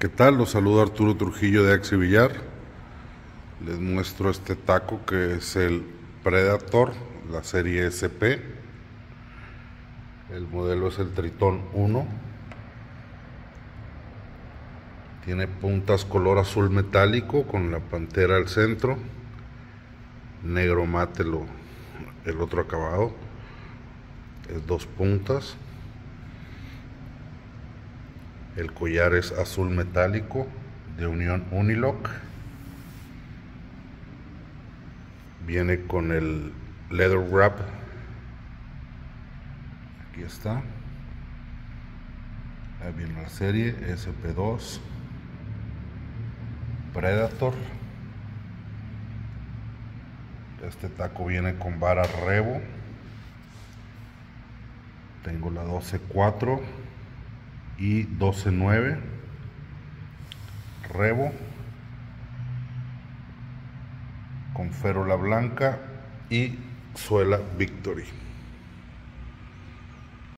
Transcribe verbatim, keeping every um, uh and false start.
¿Qué tal? Los saluda Arturo Trujillo de Axi Villar. Les muestro este taco que es el Predator, la serie S P. El modelo es el Tritón uno. Tiene puntas color azul metálico con la pantera al centro. Negro mate lo, el otro acabado. Es dos puntas. El collar es azul metálico de unión Unilock. Viene con el leather wrap. Aquí está. Ahí viene la serie S P dos Predator. Este taco viene con vara Revo. Tengo la doce cuatro y doce nueve Revo con férola blanca y suela Victory.